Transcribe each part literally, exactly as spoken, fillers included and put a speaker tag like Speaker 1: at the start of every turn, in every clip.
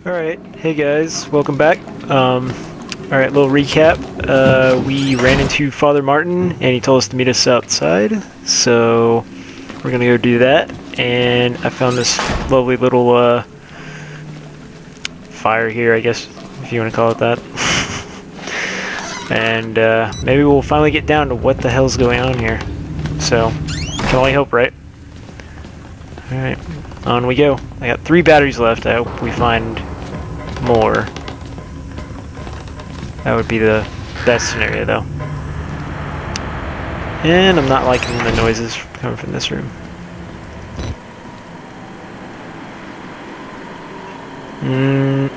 Speaker 1: Alright, hey guys, welcome back. Um, Alright, little recap. Uh, we ran into Father Martin and he told us to meet us outside, so we're gonna go do that. And I found this lovely little uh, fire here, I guess, if you want to call it that. And uh, maybe we'll finally get down to what the hell's going on here. So, can only hope, right? Alright, on we go. I got three batteries left. I hope we find more. That would be the best scenario, though. And I'm not liking the noises coming from this room. Hmm.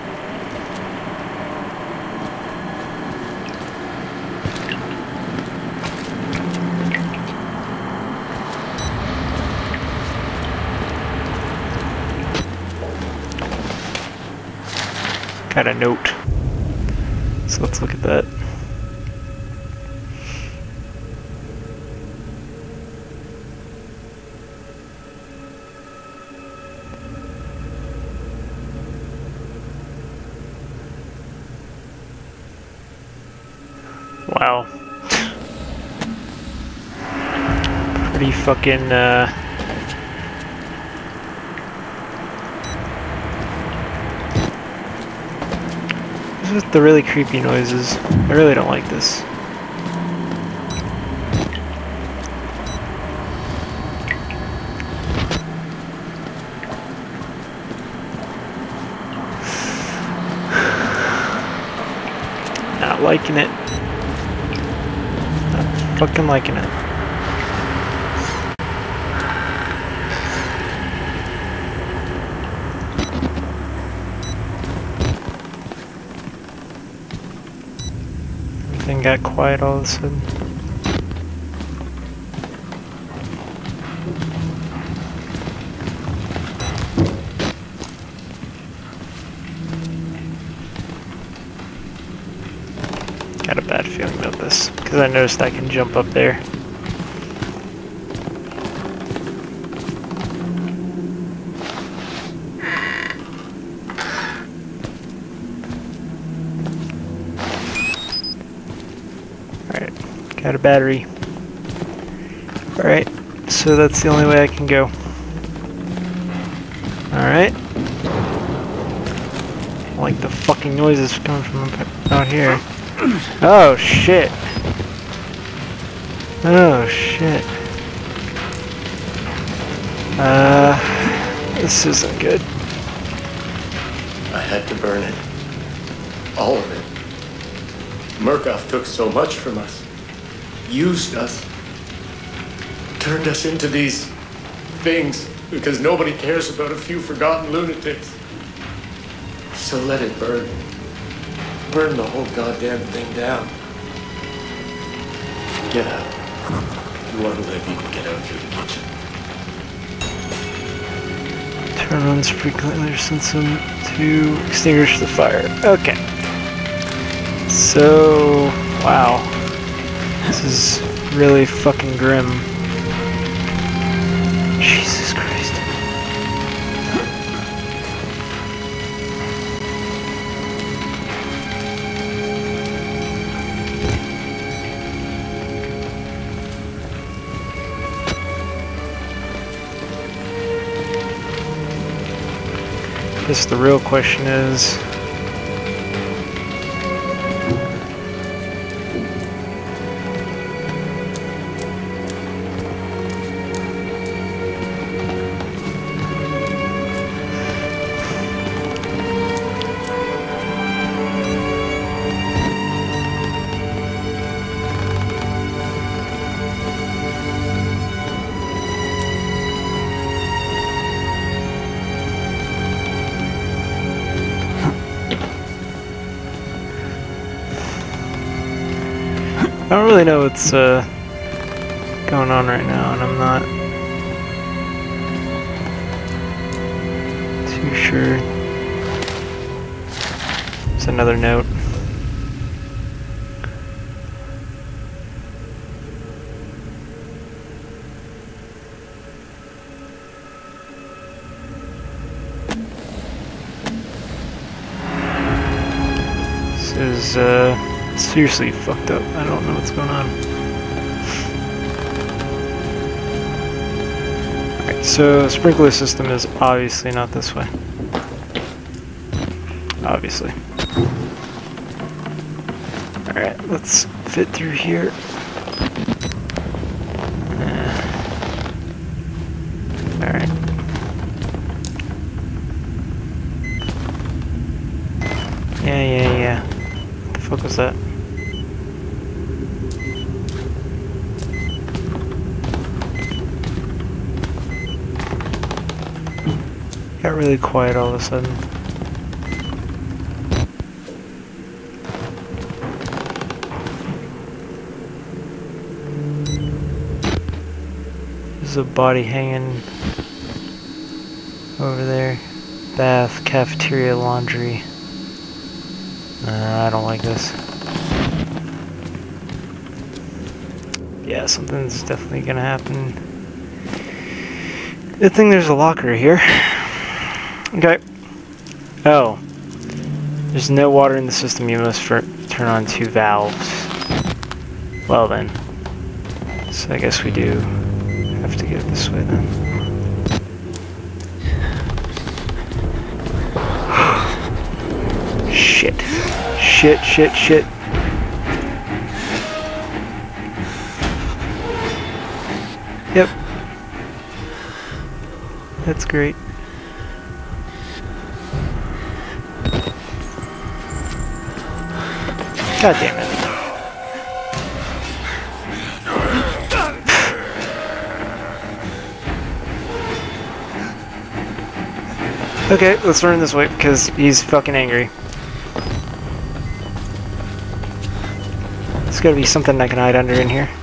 Speaker 1: Got a note. So let's look at that. Wow. Pretty fucking uh This is the really creepy noises. I really don't like this. Not liking it. Not fucking liking it. Everything got quiet all of a sudden. Got a bad feeling about this, because I noticed I can jump up there. Got a battery. Alright, so that's the only way I can go. Alright. I like the fucking noises coming from out here. Oh shit. Oh shit. Uh, this isn't good.
Speaker 2: I had to burn it. All of it. Murkoff took so much from us. Used us, turned us into these things because nobody cares about a few forgotten lunatics. So let it burn. Burn the whole goddamn thing down. Get out. If you want to live, you can get out through the kitchen.
Speaker 1: Turn on sprinkler system to extinguish the fire. Okay. So, wow. This is really fucking grim. Jesus Christ. I guess the real question is, I don't really know what's uh, going on right now, and I'm not too sure. There's another note. is uh, seriously fucked up. I don't know what's going on. Alright, so sprinkler system is obviously not this way. Obviously. Alright, let's fit through here. Uh, Alright. Yeah, yeah, yeah. What the fuck was that? Got really quiet all of a sudden. There's a body hanging over there. Bath, cafeteria, laundry. Uh, I don't like this. Yeah, something's definitely gonna happen. Good thing there's a locker here. Okay. Oh. There's no water in the system. You must turn on two valves. Well then. So I guess we do have to get this way then. Shit. Shit, shit, shit. Yep. That's great. God damn it. Okay, let's run this way because he's fucking angry. There's gotta be something I can hide under in here.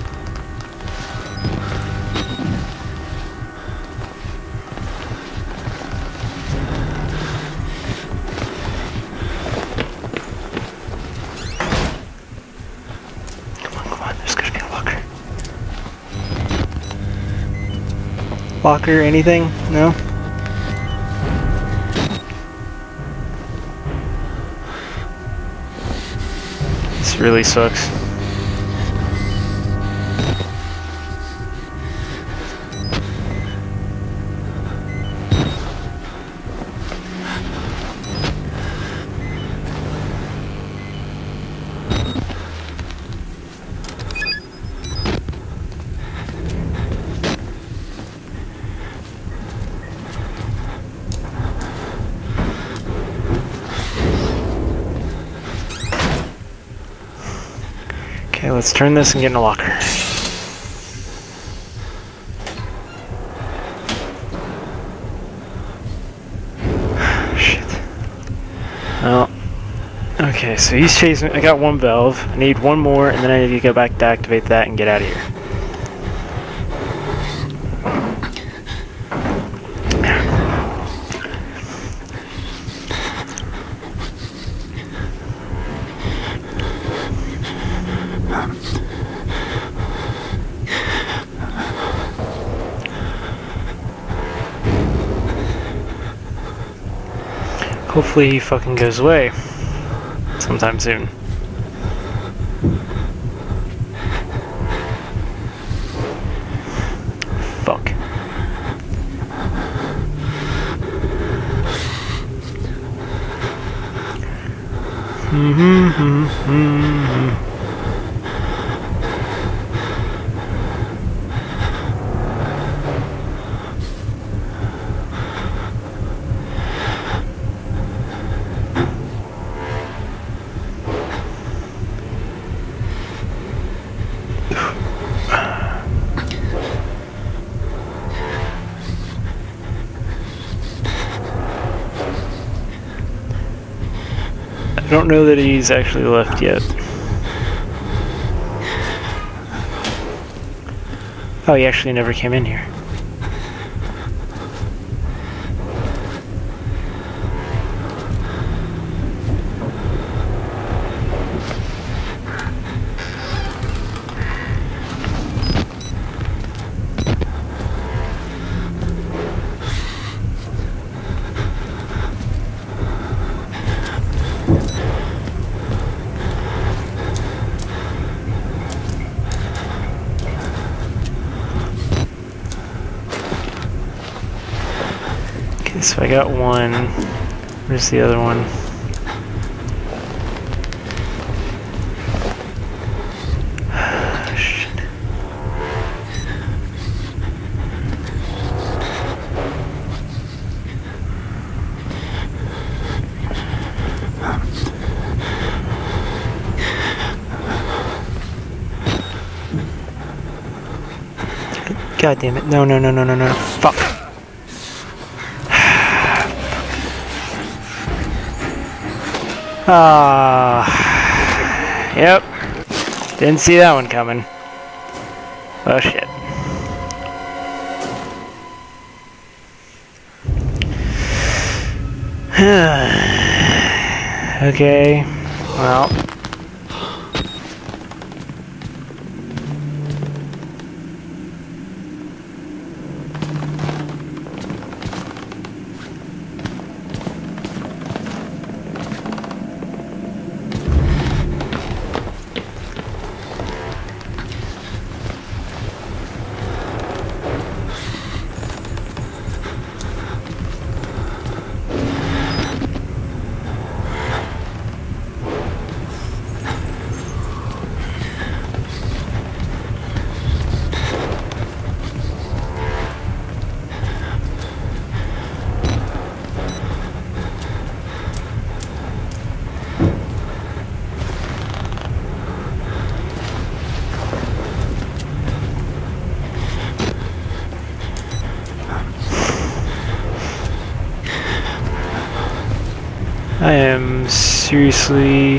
Speaker 1: Come on, come on, there's gotta be a locker. Locker, anything? No? This really sucks. Okay, let's turn this and get in a locker. Shit. Oh. Okay, so he's chasing me. I got one valve. I need one more, and then I need to go back to activate that and get out of here. Hopefully he fucking goes away sometime soon. Fuck. Mm-hmm, mm-hmm, mm-hmm. I don't know that he's actually left yet. Oh, he actually never came in here. so I got one. Where's the other one? Shit. God damn it. No, no, no, no, no, no. Fuck. Ah. Yep. Didn't see that one coming. Oh shit. Okay. Well. I am seriously...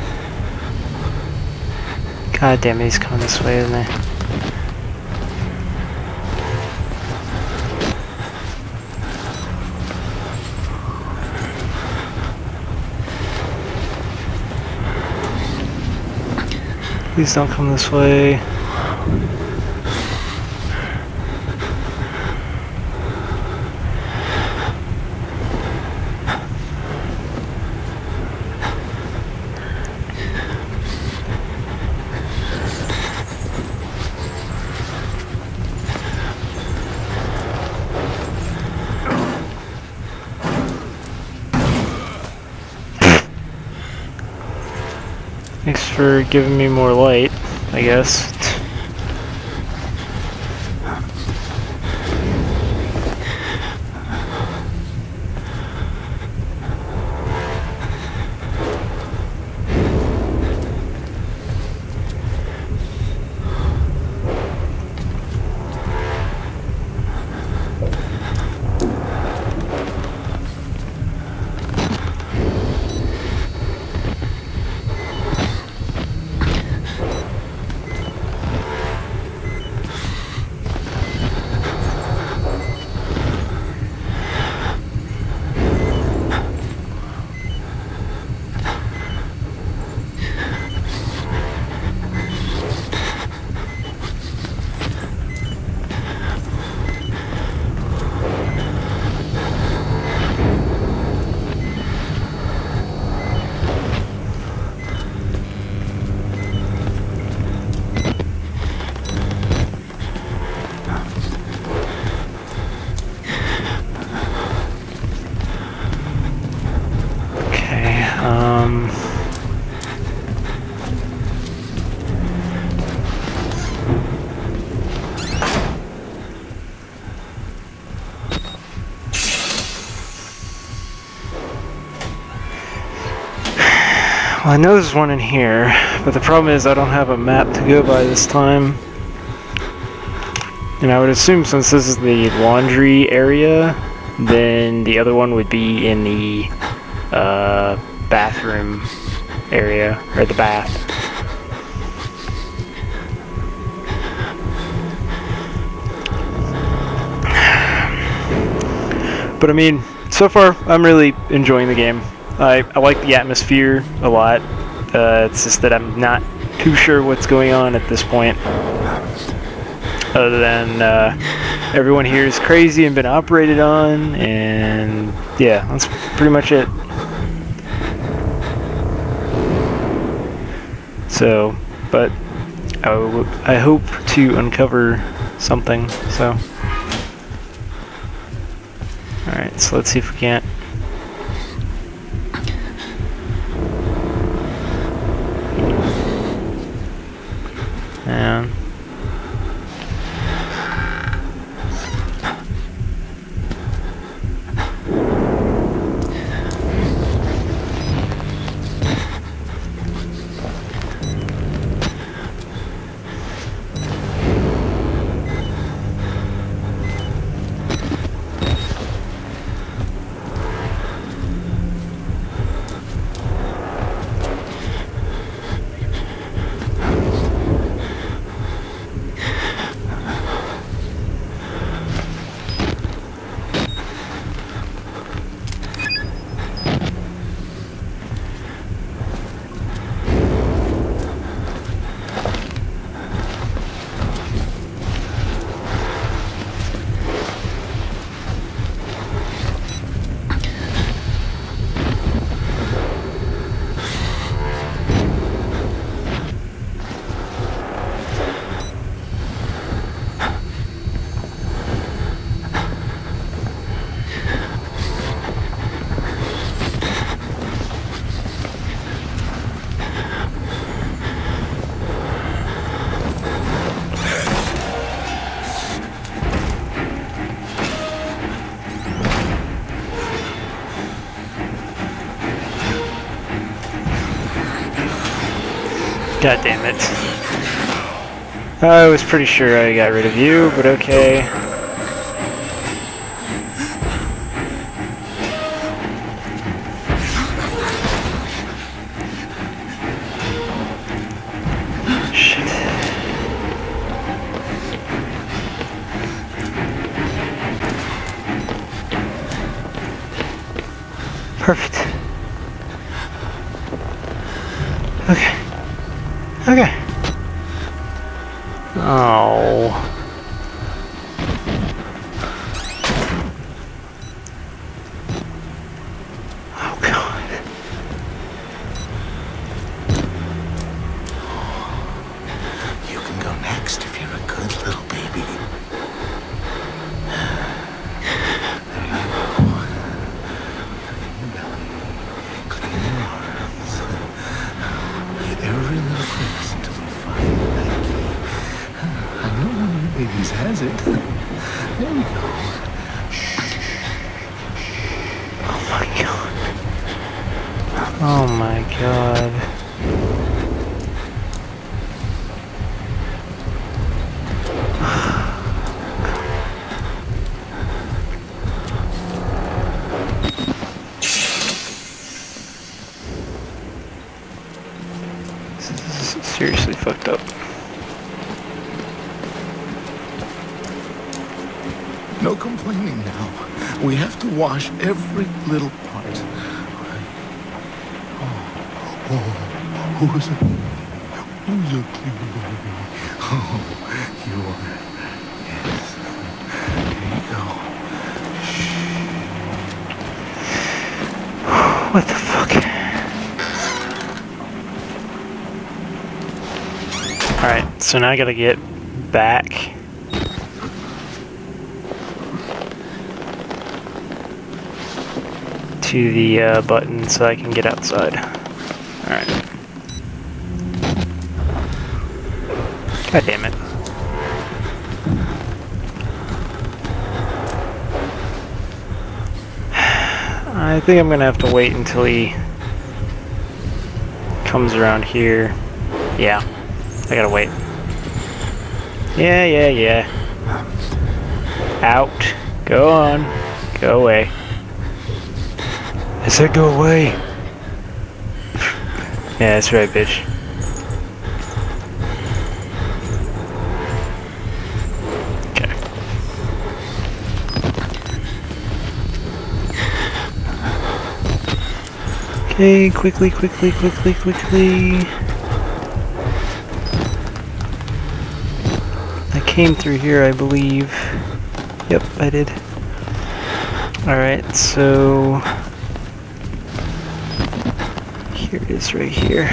Speaker 1: God damn it, he's coming this way, isn't he? Please don't come this way. Thanks for giving me more light, I guess. Um, well, I know there's one in here, but the problem is I don't have a map to go by this time. And I would assume since this is the laundry area, then the other one would be in the uh, bathroom area, or the bath. But I mean, so far I'm really enjoying the game. I, I like the atmosphere a lot. Uh, it's just that I'm not too sure what's going on at this point. Other than uh, everyone here is crazy and been operated on, and yeah, that's pretty much it. So, but I, w I hope to uncover something, so. Alright, so let's see if we can't. And God damn it. I was pretty sure I got rid of you, but okay. Shit. Perfect. Okay. Okay. Oh. Oh God.
Speaker 3: You can go next if you're a good little baby. There you go. Clean your belly. Clean your arms. Every little crevice until we find that key. I know one of your babies has it. There we go.
Speaker 1: Oh my God. Oh my God. This is seriously fucked up.
Speaker 3: No complaining now. We have to wash every little part. Oh, oh, who's a, who's a clean baby? Oh, you are. Yes. There you go.
Speaker 1: What the fuck? Alright, so now I gotta get back. To the uh, button so I can get outside. Alright. God damn it. I think I'm gonna have to wait until he comes around here. Yeah, I gotta wait. Yeah, yeah, yeah. Out. Go on. Go away. I said go away. Yeah, that's right, bitch. Okay. Okay, quickly, quickly, quickly, quickly. I came through here, I believe. Yep, I did. Alright, so... here it is right here.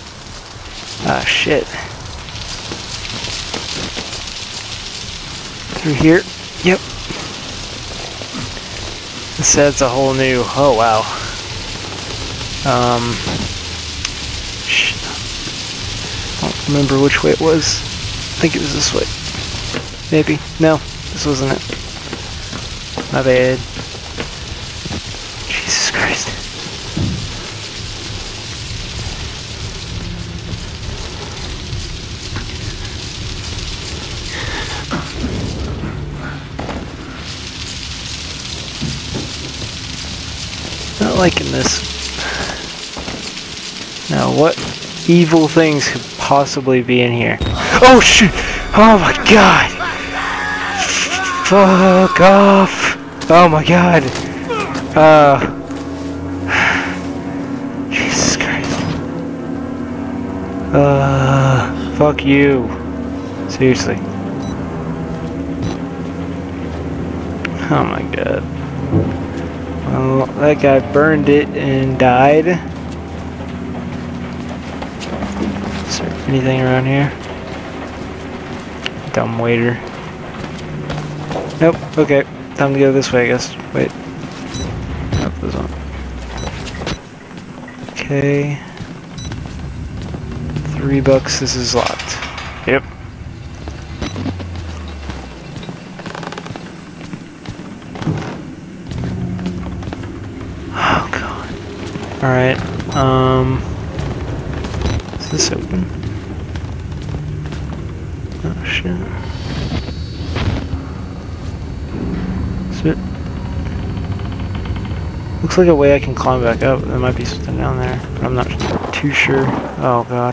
Speaker 1: Ah, shit. Through here. Yep. This adds a whole new... Oh, wow. Um... Shit. I don't remember which way it was. I think it was this way. Maybe. No, this wasn't it. My bad. Jesus Christ. Not liking this. Now, what evil things could possibly be in here? Oh shit! Oh my god! Fuck off! Oh my god! Uh... Jesus Christ. Uh... Fuck you. Seriously. Oh my god. Well, that guy burned it and died. Is there anything around here? Dumb waiter. Nope, okay. Time to go this way, I guess. Wait. Nope, this one. Okay. Three bucks, this is locked. Yep. Oh god. Alright, um... is this open? Oh shit. Is it? Looks like a way I can climb back up. There might be something down there, but I'm not too sure. Oh god.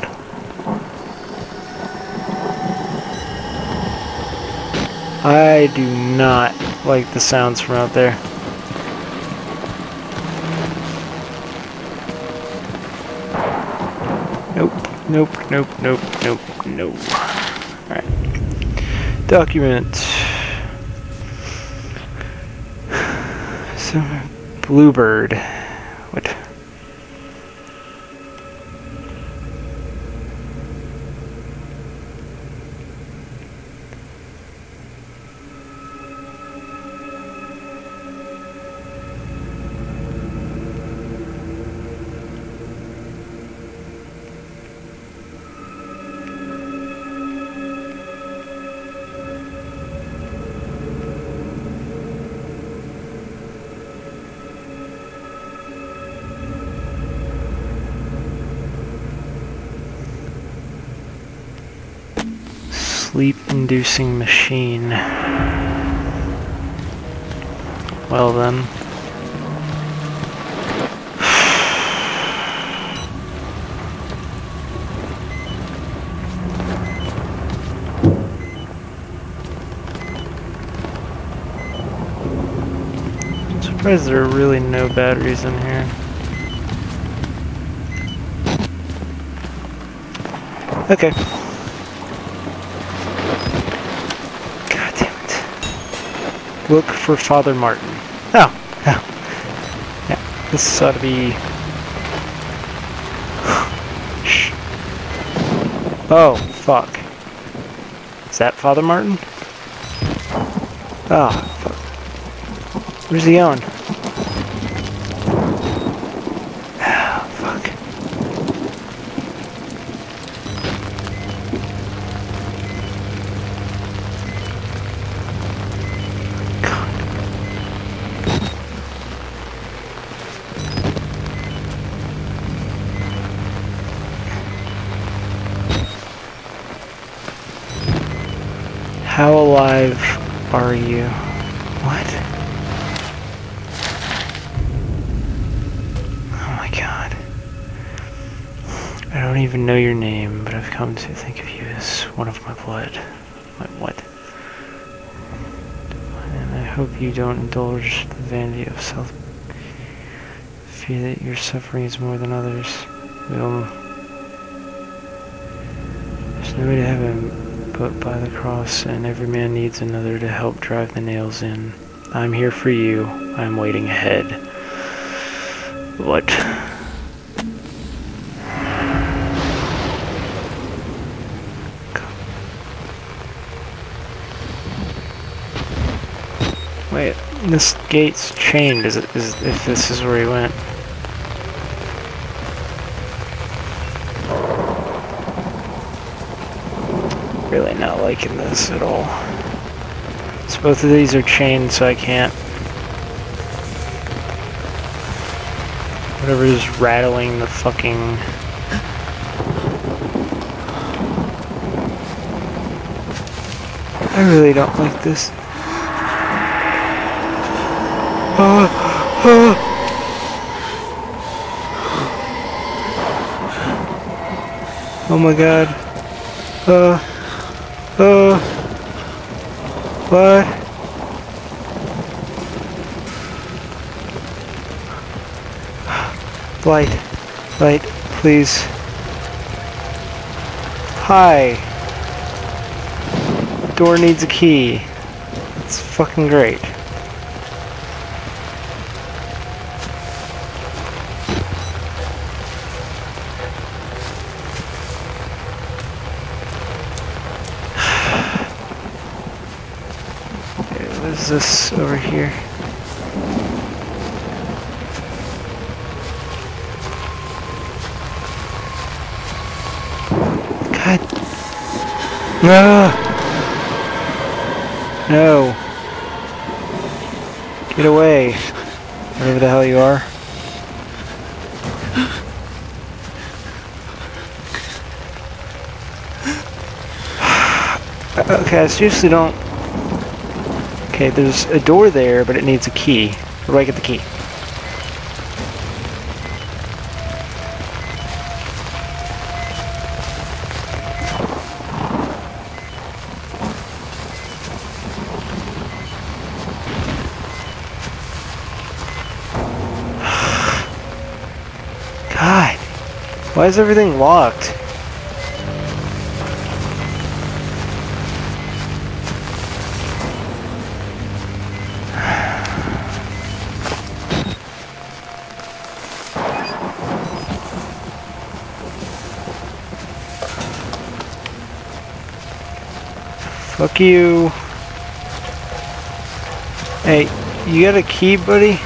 Speaker 1: I do not like the sounds from out there. Nope, nope, nope, nope, nope, nope. Alright. Document. So, Bluebird. What? Sleep-inducing machine. Well then. I'm surprised there are really no batteries in here. Okay. Look for Father Martin. Oh, oh. Yeah, this ought to be... Shh. Oh, fuck. Is that Father Martin? Oh, fuck. Where's he going? Oh, fuck. How alive are you? What? Oh my god. I don't even know your name, but I've come to think of you as one of my blood. My what? And I hope you don't indulge the vanity of self. Fear that your suffering is more than others. We'll... There's no way to heaven but by the cross, and every man needs another to help drive the nails in. I'm here for you. I'm waiting ahead. What? Wait, this gate's chained. Is it? Is if this is where he went? Really not liking this at all. So both of these are chained, so I can't. Whatever's rattling the fucking. I really don't like this. Uh, uh. Oh my god. Uh. Uh. What? Light. Light, please. Hi. Door needs a key. It's fucking great. What is this over here? God. No. No. Get away. Whatever the hell you are. Okay, I seriously don't... Okay, there's a door there, but it needs a key. Where do I get the key? God, why is everything locked? Fuck you. Hey, you got a key, buddy?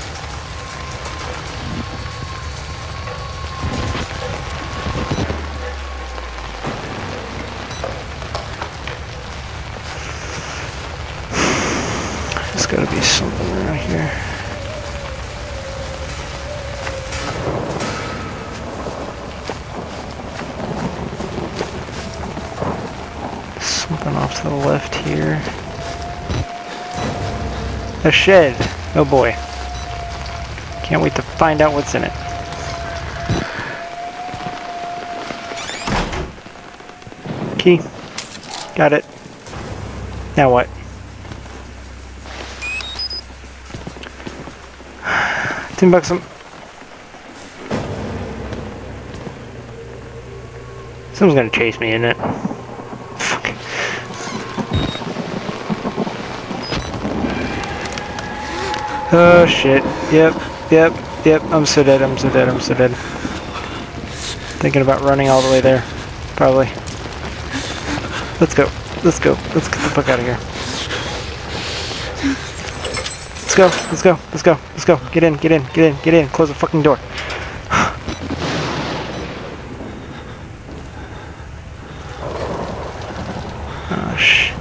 Speaker 1: There's gotta be something around here. Something off to the left here. A shed. Oh boy. Can't wait to find out what's in it. Key. Got it. Now what? Ten bucks. Some. Someone's gonna chase me, isn't it? Fuck. Oh shit. Yep. Yep. Yep. I'm so dead. I'm so dead. I'm so dead. Thinking about running all the way there. Probably. Let's go. Let's go. Let's get the fuck out of here. Let's go. Let's go. Let's go. Let's go. Get in. Get in. Get in. Get in. Close the fucking door. Oh shit.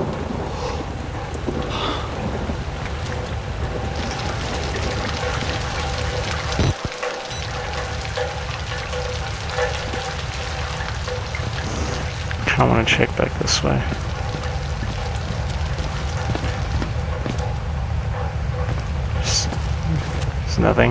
Speaker 1: I want to check back this way. There's, there's nothing.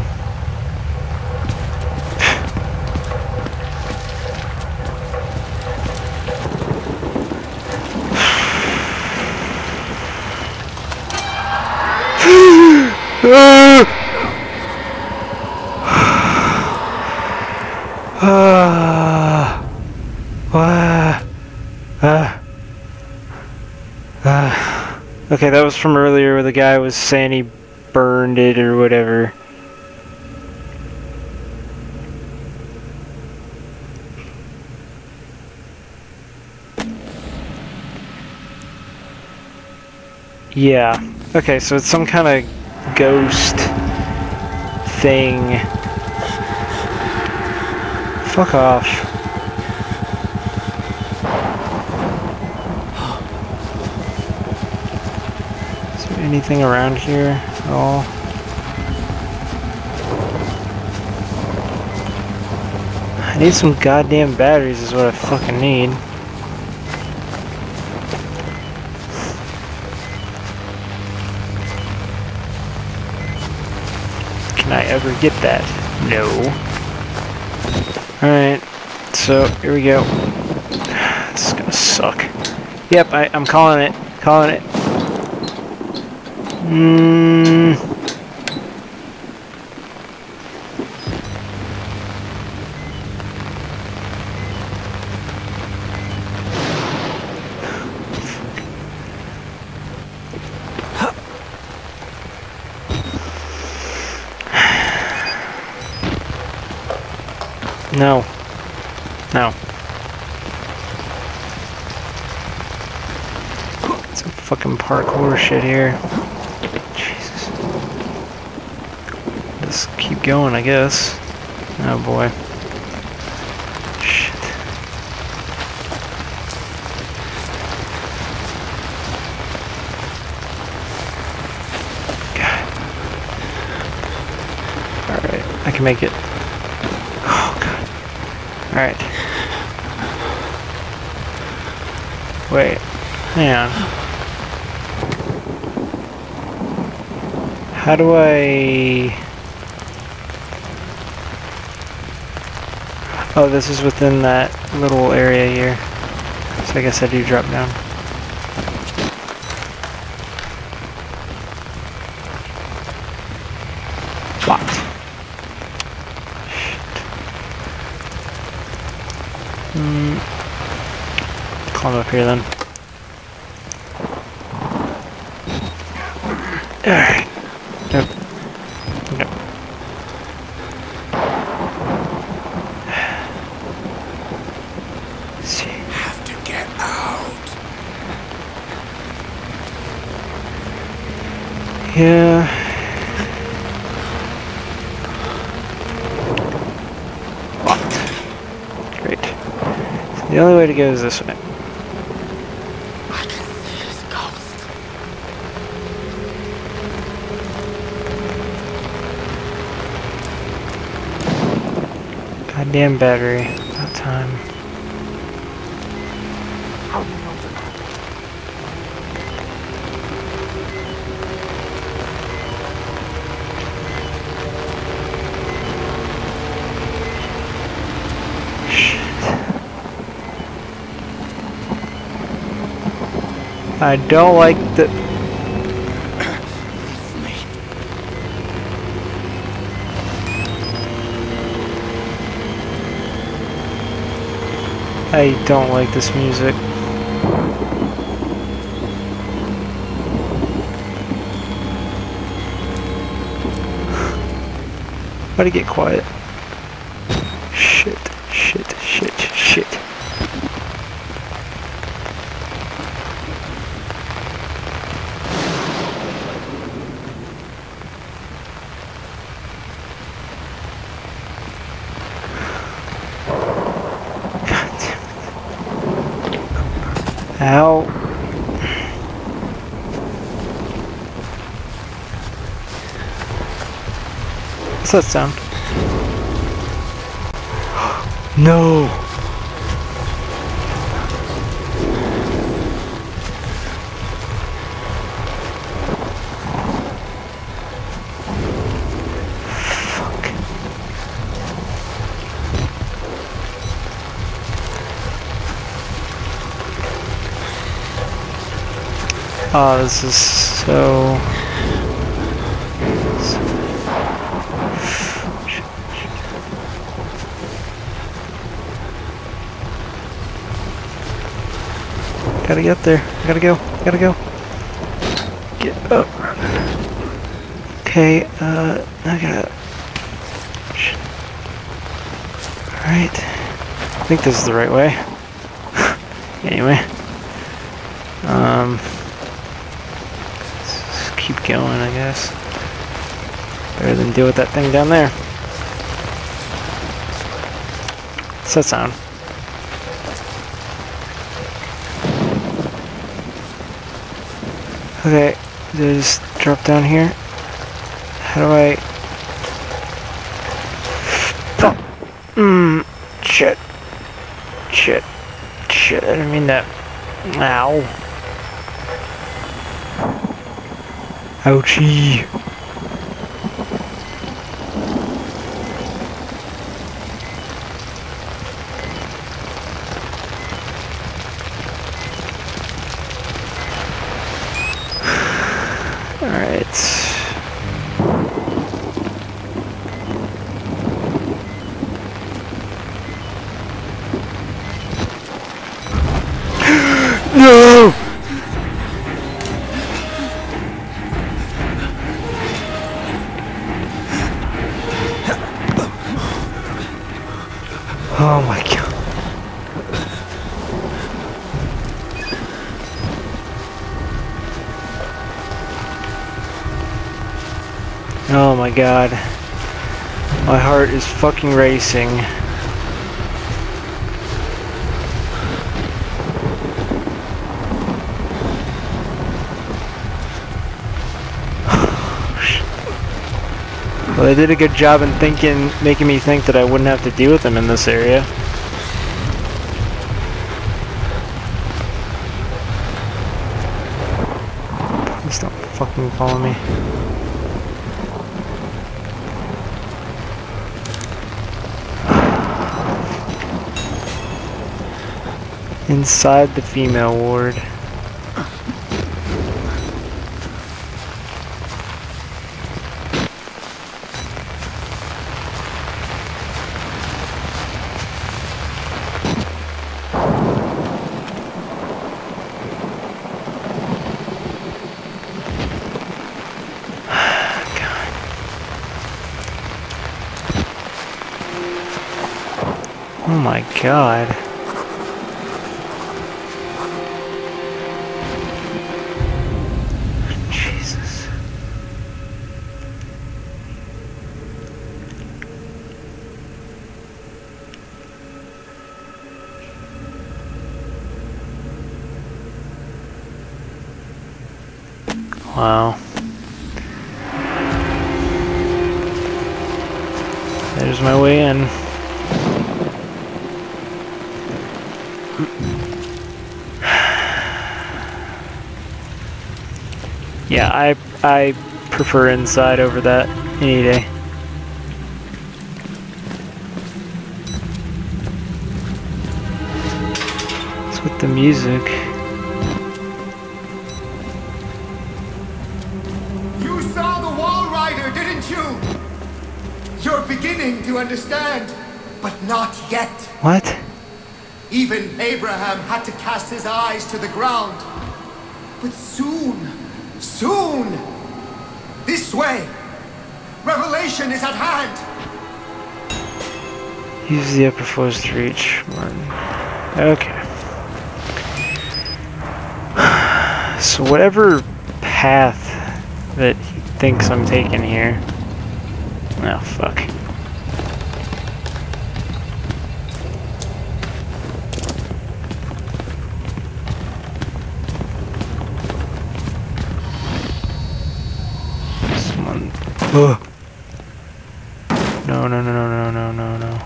Speaker 1: Ah. Ah. Ah. Ah. Okay, that was from earlier where the guy was saying he burned it or whatever. Yeah. Okay, so it's some kind of ghost thing. Fuck off. Is there anything around here at all? I need some goddamn batteries is what I fucking need. Can I ever get that? No. Alright, so here we go. This is gonna suck. Yep, I, I'm calling it. Calling it. Mmm. No. No. Some fucking parkour shit here. Jesus. Just keep going, I guess. Oh boy. Shit. God. Alright, I can make it. Alright. Wait. Hang on. How do I... Oh, this is within that little area here. So I guess I do drop down. Locked. Mm. Climb up here then. Alright. Nope. Nope. See.
Speaker 3: Have to get out.
Speaker 1: Yeah. The only way to go is this way.
Speaker 3: I can see his ghost.
Speaker 1: Goddamn battery. About time. I don't like the... I don't like this music. Why'd it get quiet? Shit, shit, shit, shit. Ow. What's that sound? No! Fuck. Oh, this is so... Gotta get there. Gotta go. Gotta go. Get up. Okay, uh, I gotta... Alright. I think this is the right way. Anyway. Um... keep going, I guess. Better than deal with that thing down there. What's that sound? Okay, do I just drop down here? How do I... Fuck! Mmm, shit. Shit. Shit, I didn't mean that. Ow. Ouchie. Alright. No! Oh my god. Oh my god. My heart is fucking racing. Well, they did a good job in thinking, making me think that I wouldn't have to deal with them in this area. Please don't fucking follow me. Inside the female ward. Oh my god. Jesus. Wow. There's my way in. Yeah, I I prefer inside over that any day. What's with the music?
Speaker 4: You saw the Wall Rider, didn't you? You're beginning to understand, but not yet.
Speaker 1: What?
Speaker 4: Even Abraham had to cast his eyes to the ground. But soon, soon, this way, revelation is at hand.
Speaker 1: Use the upper floors to reach Martin. Okay. So whatever path that he thinks I'm taking here. Oh, fuck. Ugh. No, no, no, no, no, no, no, no.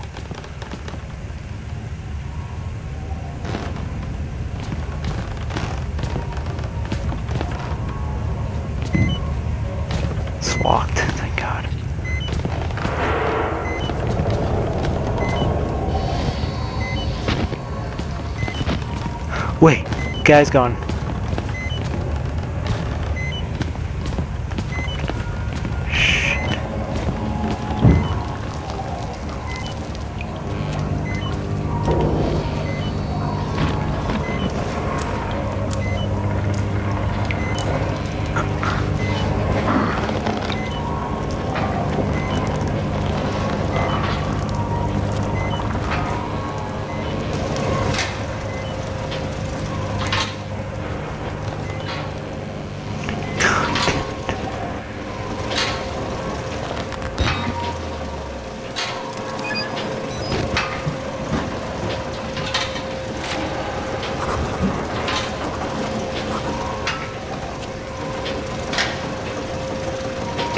Speaker 1: It's locked, thank God. Wait, guy's gone.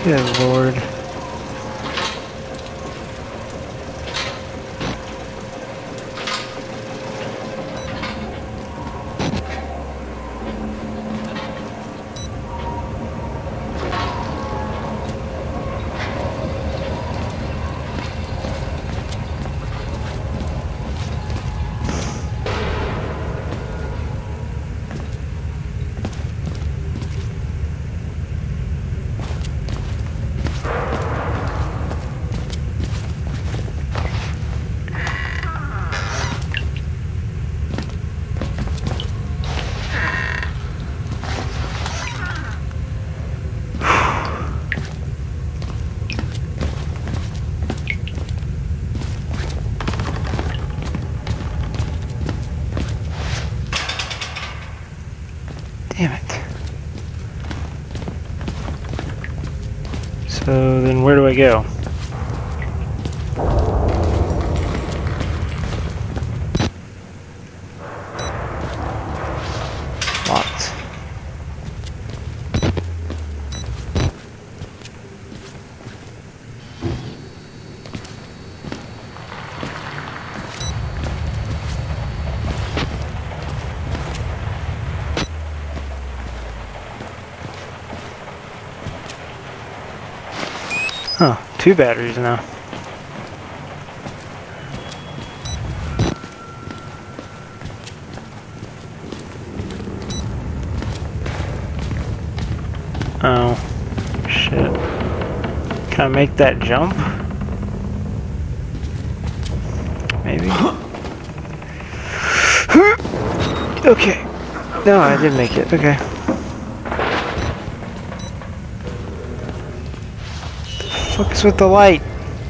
Speaker 1: Good lord. Damn it. So then where do I go? Locked. Huh, two batteries now. Oh, shit. Can I make that jump? Maybe? Okay. No, I did make it. Okay. What the fuck is with the light?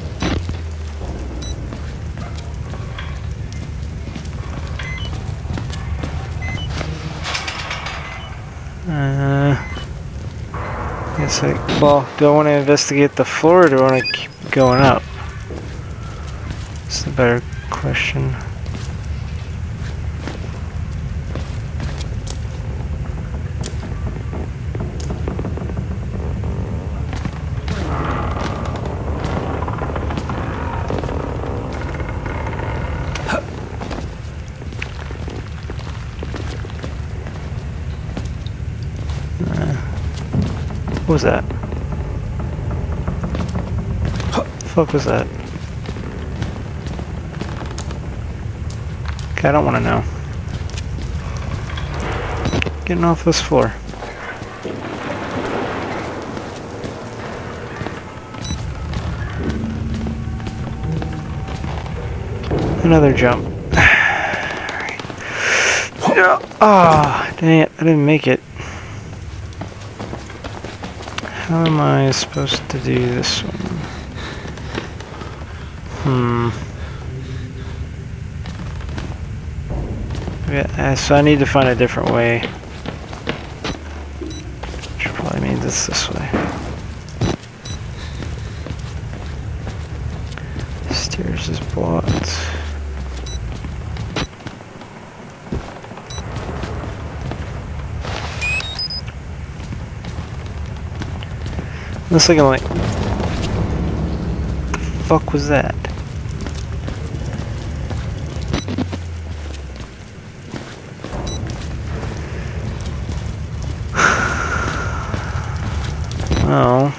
Speaker 1: Uh, guess I, well, do I want to investigate the floor or do I want to keep going up? That's the better question. What was that? What the fuck was that? Okay, I don't want to know. Getting off this floor. Another jump. Ah, oh, dang it, I didn't make it. How am I supposed to do this one? Hmm. Yeah, so I need to find a different way. Which probably means it's this way. Stairs is blocked. Looks like I'm like, what the fuck was that? Oh.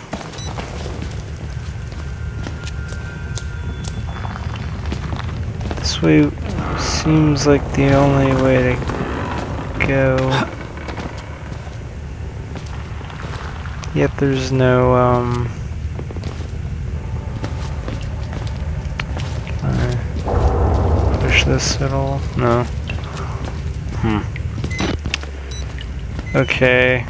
Speaker 1: This way seems like the only way to go. Yet there's no, um... can I push this at all? No. Hmm. Okay.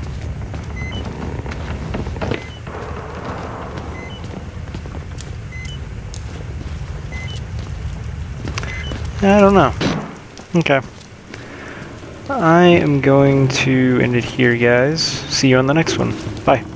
Speaker 1: I don't know. Okay. I am going to end it here, guys. See you on the next one. Bye.